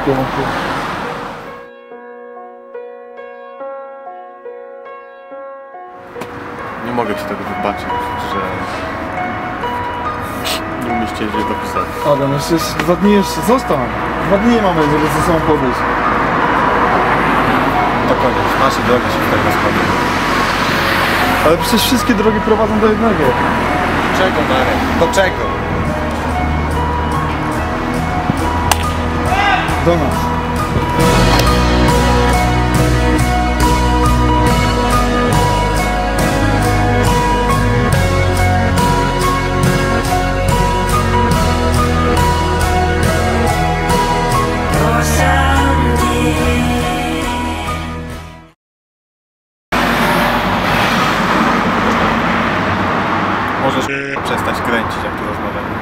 kierunku. Nie mogę ci tego wybaczyć, że nie umieście gdzieś dopisać. Adam, jeszcze 2 dni jeszcze, zostań. 2 dni mamy, żeby ze sobą podejść. To koniec, nasze drogi się tutaj rozchodzą. Ale przecież wszystkie drogi prowadzą do jednego. Czego, Marek? Do czego? Do nas. Możesz przestać kręcić, jak tu rozmawiamy.